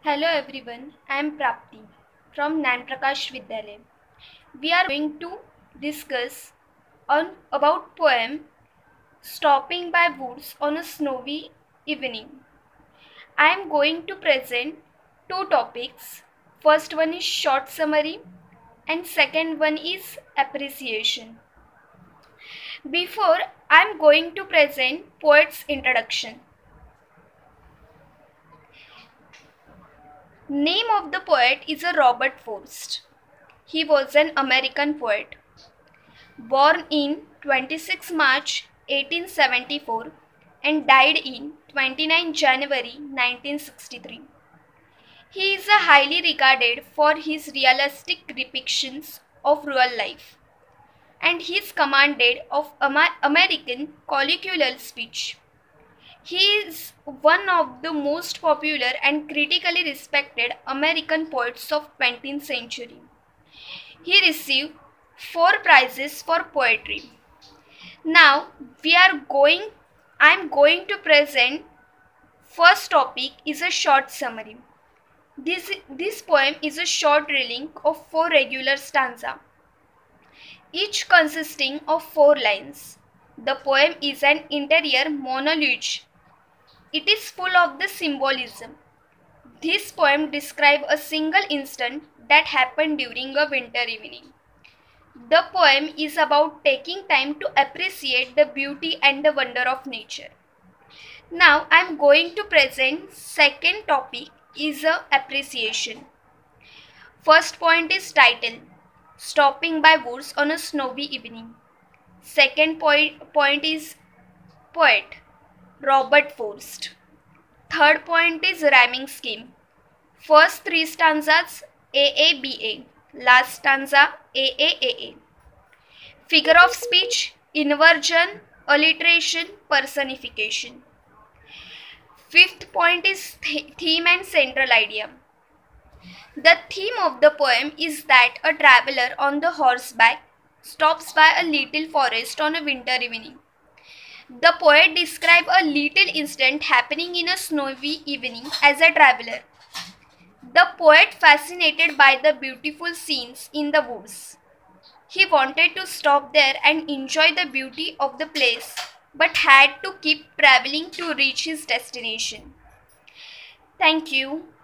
Hello everyone, I am Prapti from Nan Prakash Vidyalaya. We are going to discuss about poem Stopping by Woods on a Snowy Evening. I am going to present two topics. First one is short summary and second one is appreciation. Before I am going to present poet's introduction. Name of the poet is Robert Frost. He was an American poet. Born in 26 March 1874 and died in 29 January 1963. He is highly regarded for his realistic depictions of rural life and his commanded of American colloquial speech. He is one of the most popular and critically respected American poets of 20th century. He received 4 prizes for poetry. Now I am going to present first topic is a short summary. This poem is a short reeling of 4 regular stanza, each consisting of 4 lines. The poem is an interior monologue. It is full of the symbolism. This poem describes a single instant that happened during a winter evening. The poem is about taking time to appreciate the beauty and the wonder of nature. Now I am going to present second topic is appreciation. First point is title, Stopping by Woods on a Snowy Evening. Second point is poet, Robert Frost. Third point is rhyming scheme. First 3 stanzas AABA, last stanza AAAA. Figure of speech, inversion, alliteration, personification. Fifth point is theme and central idea. The theme of the poem is that a traveler on the horseback stops by a little forest on a winter evening. The poet describes a little incident happening in a snowy evening as a traveler. The poet fascinated by the beautiful scenes in the woods. He wanted to stop there and enjoy the beauty of the place, but had to keep traveling to reach his destination. Thank you.